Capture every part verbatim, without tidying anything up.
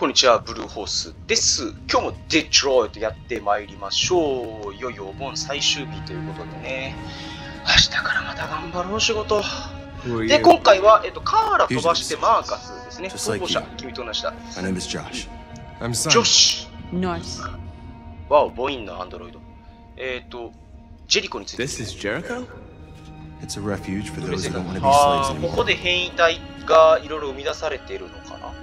こんにちは、ブルーホースです。今日もデトロイトやってまいりましょう。いよいよお盆最終日ということでね。明日からまた頑張ろう、仕事。で、今回は、えっと、カーラ飛ばしてマーカスですね。応募者、君と同じだ。ジョシュ。わお、母音のアンドロイド。えっと、ジェリコについて。 This is Jericho? It's a refuge for those who don't want to be あ slaves ー、こ anymore. こで変異体がいろいろ生み出されているのかな。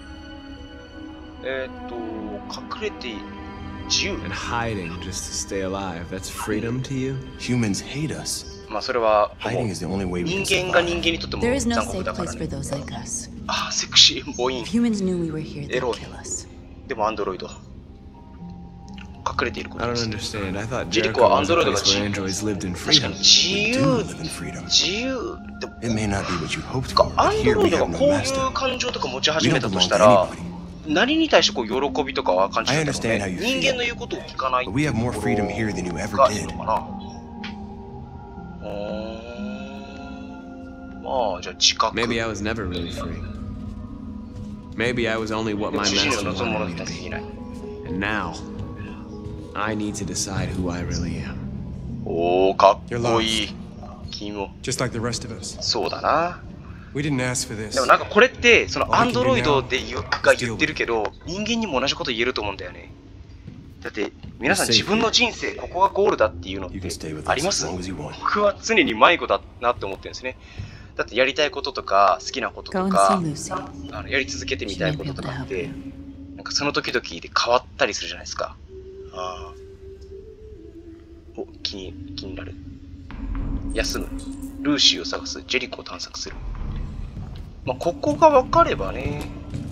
えっと、隠れて自由。 And hiding just to stay alive. That's freedom to you? Humans hate us. まあそれは Hiding is the only way we 人 can 間が人 survive. 間にとっても There is no 残 safe 酷だから place ね。 for those like us. ああ、セクシー、母音。 If humans knew we were here, they'd Eroy. kill us. でもアンドロイド。隠れているこ I とで don't す。 understand. I thought Jericho Jericho は was a Android が place 自由。 where androids lived in 確か freedom. に自 We 由 do live in freedom. 自由でも It may not be what you hoped か for, ア but ンド here ロイ we ドが have こ no うい master. う感情とか持ち We 始 don't めたと belong し to たら anybody. 何に対してこう喜びとかは感じるんだろう I understand ね。 how you 人 feel. 間の言うことを聞かない But we have more freedom here than you ever がいい did. のかな。うーんまあじゃあ自覚。 Maybe I was never really free. Maybe I was only what my 自身 master の望むもの wanted だ me と to でき be. ない。 And now, I need to decide who I really am. おお、かっこいい。君も Just like the rest of us. そうだな。 We didn't ask for で this. もなんかこれってそのアンドロイドで言うが言ってるけど人間にも同じこと言えると思うんだよね。だって皆さん自分の人生ここがゴールだっていうのってあります？僕は常に迷子だなって思ってるんですね。だってやりたいこととか好きなこと Go と and か see Lucy. あのやり続けてみたいこととかっ She may be able to help て you. なんかその時々で変わったりするじゃないですか。ああ。お、気に気になる。休む。ルーシーを探す。ジェリコを探索する。まあ、ここが分かればね。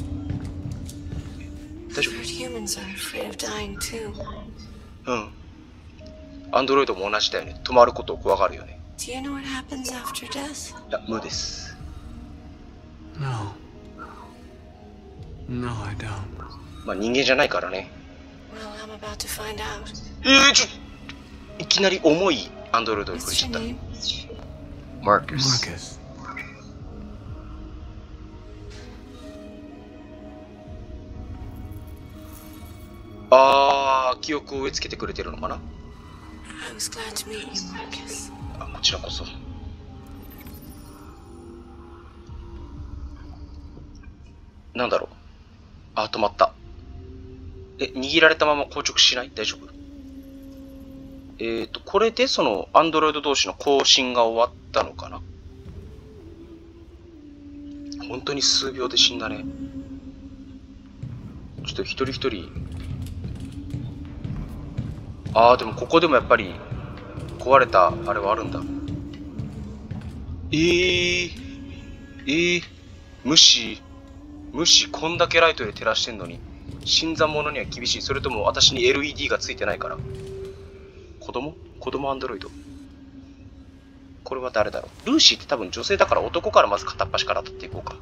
大丈 I've heard humans are afraid of dying too. 夫。うん。アンドロイドも同じだよね。止まることを怖がるよね。 Do you know what happens after death? いや、無です。 No. No, I don't. まあ人間じゃないからね。 Well, I'm about to find out. えー、ちょいきなり重いアンドロイドに触れ What's ちゃ your った。 name? Marcus。 Marcus. あー、記憶を植え付けてくれてるのかな。 I was glad to meet you, Marcus. あ、こちらこそ。なんだろう。あ、止まった。え、握られたまま硬直しない？大丈夫？えっと、これでそのアンドロイド同士の交信が終わったのかな？本当に数秒で死んだね。ちょっと一人一人。ああ、でもここでもやっぱり壊れたあれはあるんだ。えー、えー、無視、無視、こんだけライトで照らしてんのに、新参者には厳しい。それとも私に エルイーディー がついてないから。子供？子供アンドロイド。これは誰だろう。ルーシーって多分女性だから男からまず片っ端から当たっていこうか。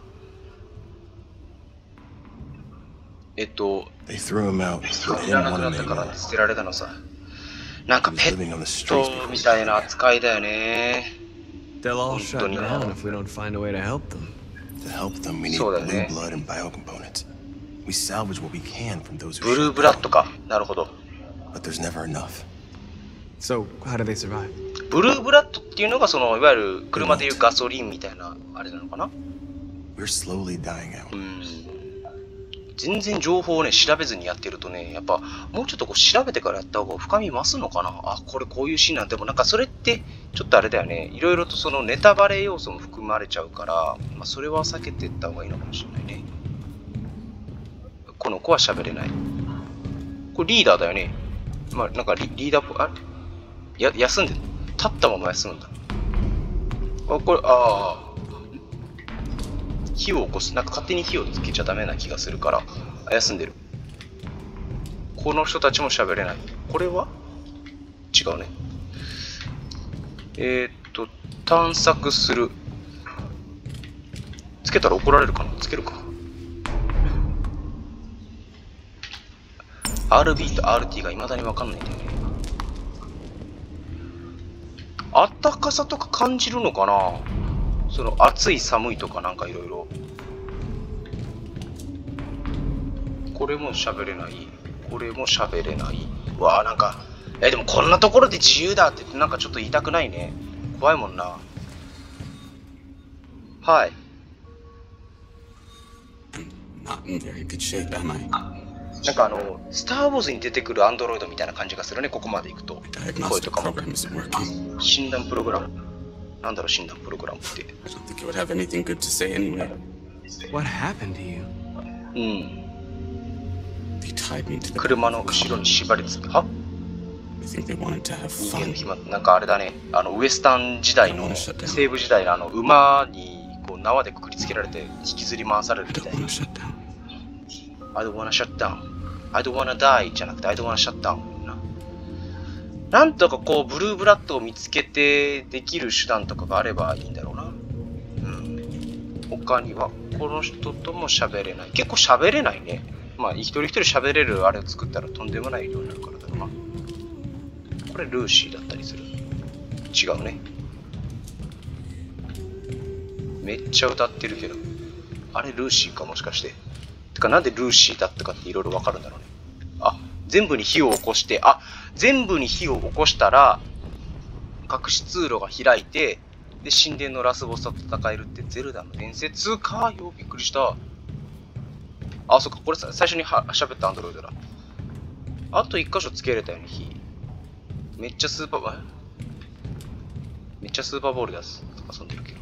えっと、 They threw him out. They いら didn't なく want な him ったから anymore. 捨てられたのさ。なんか He ペ was living on the ッ streets ト before み he たいな died. 扱いだよね。 They'll all shut Antonio. down if we don't find a way to help them. To help them, we need So that, blue eh? blood and biocomponents. We salvage what we can from those ブ who ルー shut ブラッ down. ドか。なるほど。 But there's never enough. So, how do they survive? ブルーブラッドっていうのがそのいわゆる車でいうガソリンみたいなあれなのかな。 We're slowly dying out. うん。全然情報をね調べずにやってるとね、やっぱもうちょっとこう調べてからやった方が深み増すのかな。あ、これこういうシーンなんでもなんかそれってちょっとあれだよね。いろいろとそのネタバレ要素も含まれちゃうから、まあ、それは避けていった方がいいのかもしれないね。この子は喋れない。これリーダーだよね。まあなんかリリーダーっぽい。あれや休んでる。立ったまま休むんだ。あ、これ、ああ。火を起こす。なんか勝手に火をつけちゃダメな気がするから、あ、休んでる。この人たちも喋れない。これは違うね。えー、っと、探索する。つけたら怒られるかな？つけるか。アールビー と アールティー が未だに分かんないんだよね。あったかさとか感じるのかな？その暑い寒いとかなんかいろいろ。 これも喋れない。これも喋れない。うわあ、なんか、え、でもこんなところで自由だって言ってなんかちょっと言いたくないね。怖いもんな。はい。 Not in very good shape, am I? なんかあの、スター・ウォーズに出てくるアンドロイドみたいな感じがするね、ここまで行くと。声とかも。診断プログラム。なんだろう、診断プログラムって。 I don't think you would have anything good to say anyway. What happened to you? うん。 They tied me to the 車の後ろに縛り付け。は I think they wanted to have 人間の fun. 暇。なんかあれだね、あの、ウエスタン時代の、西部時代のあの、馬にこう縄でくくりつけられて引きずり回される I みた don't い want な。 to shut down. I don't wanna shut down. I don't wanna die じゃなくて I don't wanna shut down な。なんとかこうブルーブラッドを見つけてできる手段とかがあればいいんだろうな。うん。他にはこの人とも喋れない。結構喋れないね。まあ一人一人喋れるあれを作ったらとんでもない量になるからだろうな。これルーシーだったりする。違うね。めっちゃ歌ってるけど。あれルーシーかもしかして。てかなんでルーシーだったかっていろいろわかるんだろうね。あ、全部に火を起こして、あ、全部に火を起こしたら、隠し通路が開いて、で、神殿のラスボスと戦えるってゼルダの伝説かよ。びっくりした。あ、そっか、これさ最初には喋ったアンドロイドだ。あと一箇所つけれたよね、火。めっちゃスーパー、めっちゃスーパーボールです。遊んでるけど。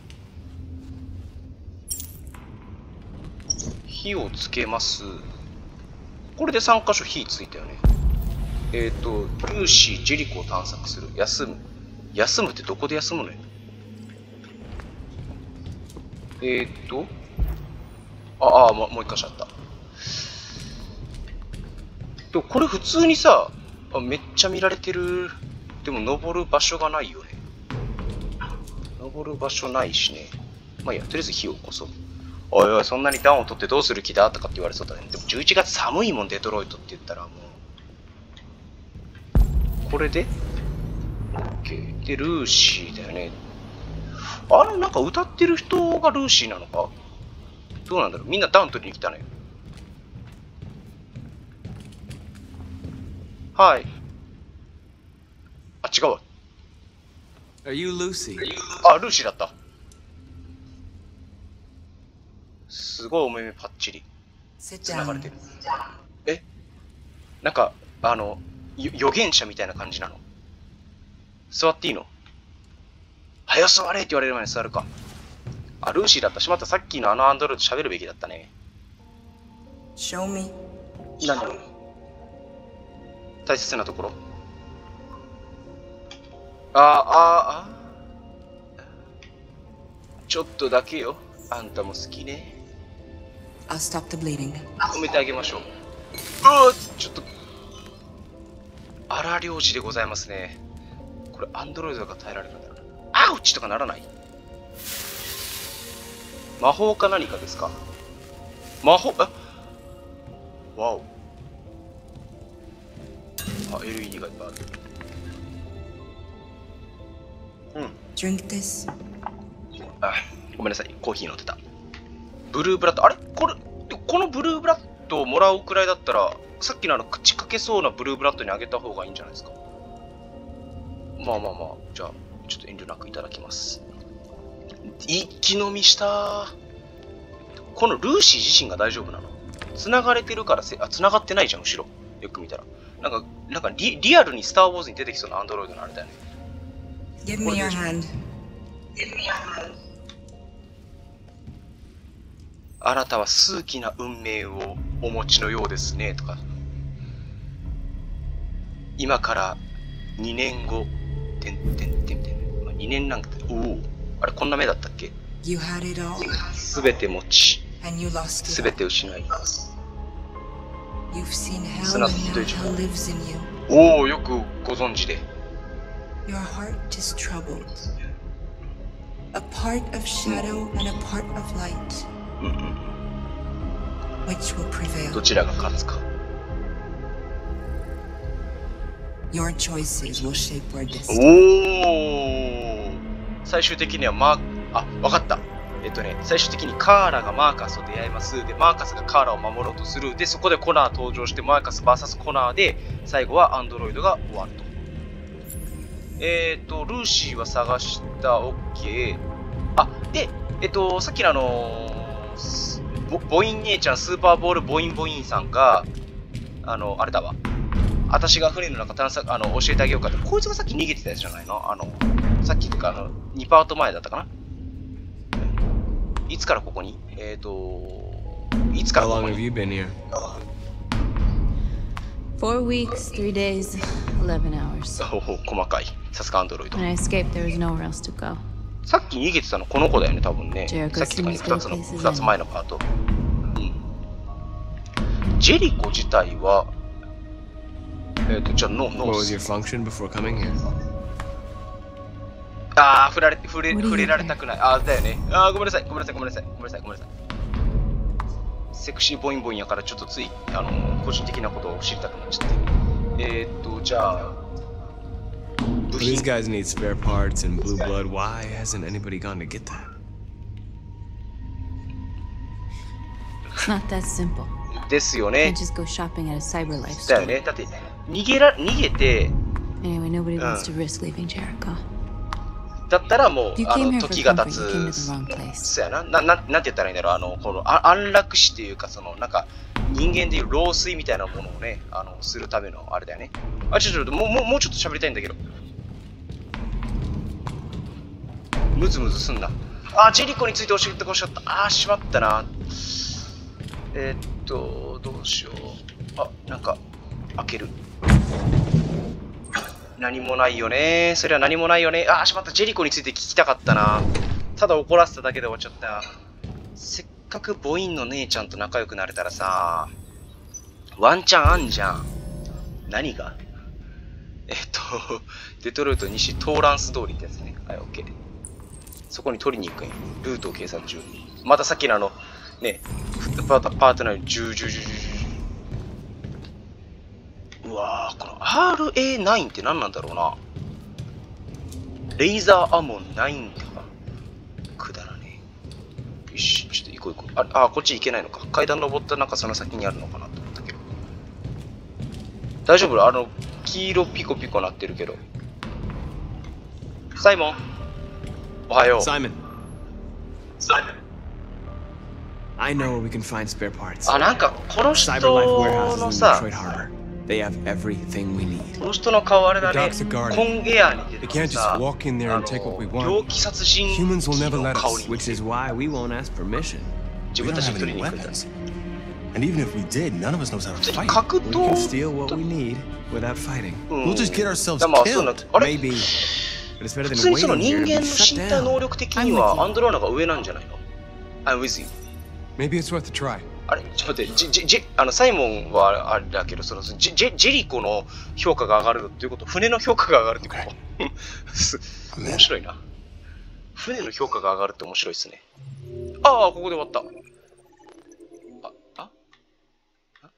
火をつけます。これでさん箇所火ついたよね。えっ、ー、と、ルーシー、ジェリコを探索する。休む。休むってどこで休むのよ。えっ、ー、と、ああ、もう一箇所あった。でもこれ普通にさ、あ、めっちゃ見られてる。でも登る場所がないよね。登る場所ないしね。まあいいや、とりあえず火を起こそう。おいおい、そんなに暖を取ってどうする気だとかって言われそうだね。でもじゅういちがつ寒いもん、デトロイトって言ったらもう。これで ?OK。で、ルーシーだよね。あれ、なんか歌ってる人がルーシーなのか？どうなんだろう、みんな暖取りに来たね。はい。あ、違うわ。 Are you Lucy? あ、ルーシーだった。すごいお目目パッチリ。つながれてる。え？なんか、あの、預言者みたいな感じなの。座っていいの？早座れって言われる前に座るか。あ、ルーシーだった。しまった。さっきのあのアンドロイド喋るべきだったね。 Show me. 何？大切なところ。ああ、あちょっとだけよ。あんたも好きね。 I'll stop the bleeding. 止めてあげましょう。ああ、ちょっと。荒領事でございますね。これ、アンドロイドが耐えられるんだろうな。アウチとかならない？魔法か何かですか？魔法、あわお。あ、エルイーディー がいっぱいある。うん。 Drink this. あ、ごめんなさい。コーヒー飲んでた。ブルーブラッド。あれこれ、このブルーブラッドをもらうくらいだったら、さっきのあの口かけそうなブルーブラッドにあげた方がいいんじゃないですか。まあまあまあ。じゃあ、ちょっと遠慮なくいただきます。一気飲みした。このルーシー自身が大丈夫なの？繋がれてるからせ、あ、繋がってないじゃん、後ろ。よく見たら。なんか、なんかリ、リアルにスター・ウォーズに出てきそうなアンドロイドのあれだよね。 Give me your hand. あなたは数奇な運命をお持ちのようですね、とか。今からにねんご、てんてんてんてん。にねんなんか、おお。あれ、こんな目だったっけ？ You had it all. すべて持ち、 And you lost す it べ all. て失い。 You've seen hell そ and んな now こと以上。 hell lives in you. おお、よくご存知で。 Your heart is troubled. A part of shadow and a part of light. うんうん。 Which will prevail? どちらが勝つか。 Your choices will shape your お destiny. お。最終的にはマーク、あ、わかった。 えっとね、最終的にカーラがマーカスと出会います。で、マーカスがカーラを守ろうとする。で、そこでコナー登場して、マーカス ブイエス コナーで、最後はアンドロイドが終わると。えっと、ルーシーは探した、OK。あ、で、えっと、さっきのあのー、ボ、ボイン姉ちゃん、スーパーボールボインボインさんが、あの、あれだわ。私が船の中探索、あの、教えてあげようかって。こいつがさっき逃げてたやつじゃないの？あの、さっきっていうか、あの、にパート前だったかな？いつからここに？えっと、いつから How こ long こ have に？ you been here? Four weeks, three days, eleven hours. ほほ細かい。さすがアンドロイド。 When I escaped, there was nowhere else to go. さっき逃げてたのこの子だよね、多分ね。 Jericho さっきとかにふたつの、 Staircase is ふたつ前のパート。うん。ジェリコ自体は、えっと、じゃあ、ノー、ノ What was ー your ス。 function before coming here? あー、触られて、触れ、 What do you 触れられたくない。あー、だよね。あー、ごめんなさい、ごめんなさい、ごめんなさい、ごめんなさい、ごめんなさい。セクシーボインボインやから、ちょっとつい、あの、個人的なことを知りたくなっちゃって。えーっと、じゃあ、部 These 品。 guys need spare parts and blue blood. Why hasn't anybody gone to get that? It's not that simple. ですよ I ね can't。just go shopping at a CyberLife だよ store. ね。だって、逃げら、逃げて、 Anyway, nobody wants Uh. to risk leaving Jericho. だったらもう If you あ came の here for 時が comfort, 経 you came to つ the wrong place. そうやななななんて言ったらいいんだろうあのこのあ安楽死っていうかそのなんか人間でいう老衰みたいなものをねあのするためのあれだよねあちょっともうもうもうちょっと喋りたいんだけどムズムズすんなあジェリコについて教えてほしかったあーしまったなえー、っとどうしようあなんか開ける何もないよね。それは何もないよね。ああ、しまった。ジェリコについて聞きたかったな。ただ怒らせただけで終わっちゃった。せっかくボインの姉ちゃんと仲良くなれたらさ、ワンチャンあんじゃん。何がえっと、デトロイト西トーランス通りってやつね。はい、オッケー。そこに取りに行くんよ。ルートを計算中。またさっきのあの、ね、パートパートナーにじゅう、じゅう、じゅう、じゅう、じゅう。うわぁ、この アールエーナイン って何なんだろうな。レイザーアモンナインとか。くだらねえ。よし、ちょっと行こう行こう。あ、あこっち行けないのか。階段登ったなんかその先にあるのかなと思ったけど。大丈夫あの、黄色ピコピコなってるけど。サイモンおはよう。 Simon, サイモン I know where we can find spare parts. あ、なんかこの人 CyberLife の warehouses in さ、 Detroit Harbor. They have everything we need. この人の顔あれだ The ね docks are。guarded. コンエアに出て They くる can't さ just walk in there あ and の take what we want. 猟奇殺人 Humans will never 鬼 let の us. 顔に Which is why we won't ask permission. 自 We 分 don't たち have で取り any に行くんだ。 weapons. And even if we did, none of us knows how to 普通に fight. 格 We can 闘 steal what we need without fighting. うん We'll just get ourselves だまあそうな killed. あれ Maybe, but it's better 普 than 通にその waiting 人 here 間 to の be 身 shut 体能 down. 力的にはアンドローナが上なんじゃないの ?I'm with you. Maybe it's worth a try. あれちょっと待って、ジジジあのサイモンはあれだけど、そのジジジェリコの評価が上がるっていうこと、船の評価が上がるってことす面白いな。船の評価が上がるって面白いっすね。ああ、ここで終わった。あ、ああ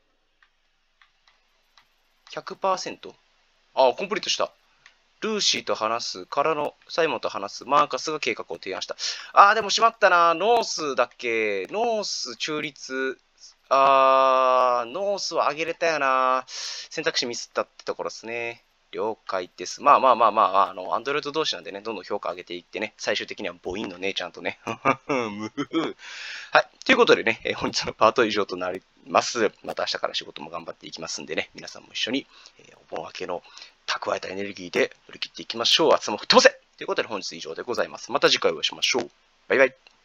ひゃくパーセント? ああ、コンプリートした。ルーシーと話す、からのサイモンと話す、マーカスが計画を提案した。ああ、でもしまったな。ノースだっけノース中立。あー、ノースは上げれたよな。選択肢ミスったってところですね。了解です。まあまあまあまあ、あの、アンドロイド同士なんでね、どんどん評価上げていってね、最終的にはボインの姉ちゃんとね。むふふはい。ということでね、えー本日のパートは以上となります。また明日から仕事も頑張っていきますんでね、皆さんも一緒に、えーお盆明けの蓄えたエネルギーで乗り切っていきましょう。厚も吹っ飛ばせということで本日以上でございます。また次回お会いしましょう。バイバイ。